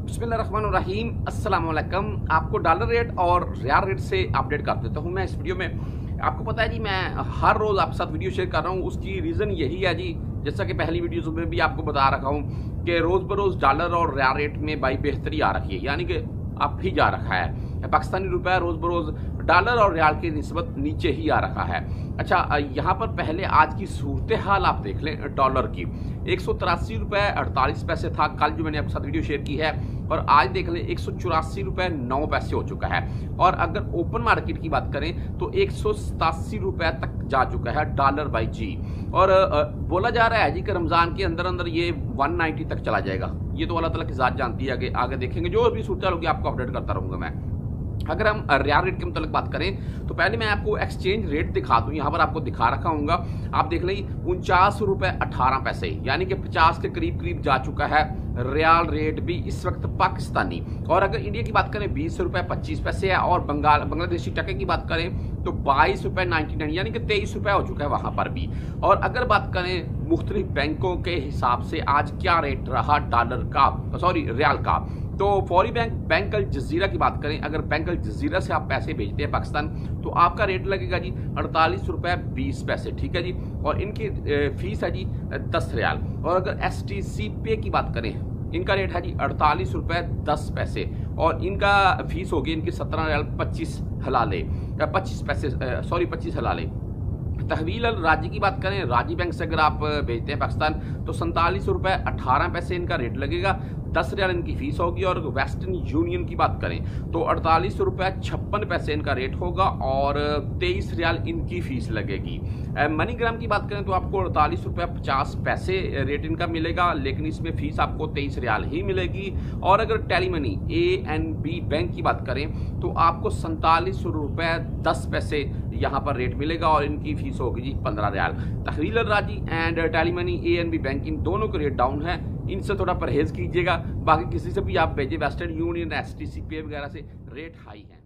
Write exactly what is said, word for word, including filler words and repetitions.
बिस्मिल्लाहिर्रहमानिर्रहीम, अस्सलाम वालेकुम। आपको डॉलर रेट और रियाल रेट से अपडेट कर देता हूँ मैं इस वीडियो में। आपको पता है जी, मैं हर रोज़ आपके साथ वीडियो शेयर कर रहा हूँ। उसकी रीज़न यही है जी, जैसा कि पहली वीडियोज़ में भी आपको बता रखा हूँ कि रोज़ बरोज़ डॉलर और रियाल रेट में भाई बेहतरी आ रखी है, यानी कि अब ही जा रखा है। पाकिस्तानी रुपया रोज़ बरोज़ डॉलर और रियाल की निस्बत नीचे ही आ रखा है। अच्छा, यहाँ पर पहले आज की सूरत हाल आप देख लें डॉलर की। एक सौ तिरासी रुपये अड़तालीस पैसे था कल जो मैंने आपके साथ वीडियो शेयर की है, और आज देख लें एक सौ चौरासी रुपये नौ पैसे हो चुका है। और अगर ओपन मार्केट की बात करें तो एक सौ सतासी रुपये तक जा चुका है डॉलर बाई जी। और बोला जा रहा है जी कि रमज़ान के अंदर अंदर ये एक सौ नब्बे तक चला जाएगा। ये तो अल्लाह ताला की ज़ात जानती है, आगे आगे देखेंगे। जो भी सूरत होगी आपको अपडेट करता रहूँगा मैं। अगर हम रियाल रेट के मतलब बात करें तो पहले मैं आपको एक्सचेंज रेट दिखा दूं। यहाँ पर आपको दिखा रखा हूँगा, आप देख लें उनचास रुपये अठारह पैसे, यानी कि पचास के करीब करीब जा चुका है रियाल रेट भी इस वक्त पाकिस्तानी। और अगर इंडिया की बात करें बीस रुपये पच्चीस पैसे है, और बंगाल बांग्लादेशी टके की बात करें तो बाईस रुपये नाइन्टी नाइन, यानी कि तेईस रुपये हो चुका है वहाँ पर भी। और अगर बात करें मुख्तलिफ बैंकों के हिसाब से आज क्या रेट रहा डॉलर का, सॉरी रियाल का, तो फौरी बैंक बैंक अल जजीरा की बात करें, अगर बैंक अल जजीरा से आप पैसे भेजते हैं पाकिस्तान तो आपका रेट लगेगा जी अड़तालीस रुपये बीस पैसे, ठीक है जी। और इनकी फीस है जी दस रियाल। और अगर एस टी सी पे की बात करें, इनका रेट है जी अड़तालीस रुपये दस पैसे, और इनका फीस होगी इनकी सत्रह रियाल पच्चीस हलाले पच्चीस पैसे सॉरी पच्चीस हलाले। तहवील अल राजी की बात करें, राजी बैंक से अगर आप भेजते हैं पाकिस्तान तो सैंतालीस रुपये अठारह पैसे इनका रेट लगेगा, दस रियाल इनकी फीस होगी। और वेस्टर्न यूनियन की बात करें तो अड़तालीस रुपये छप्पन पैसे इनका रेट होगा, और तेईस रियाल इनकी फीस लगेगी। मनीग्राम की बात करें तो आपको अड़तालीस रुपये पचास पैसे रेट इनका मिलेगा, लेकिन इसमें फीस आपको तेईस रियाल ही मिलेगी। और अगर Telemoney A N B bank की बात करें तो आपको सैंतालीस रुपये दस पैसे यहाँ पर रेट मिलेगा, और इनकी फीस होगी जी पंद्रह riyal. Tahweel Al Rajhi and Telemoney A N B bank, इन दोनों के रेट डाउन है, इनसे थोड़ा परहेज कीजिएगा। बाकी किसी से भी आप भेजिए, Western Union S T C pay वगैरह से रेट हाई है।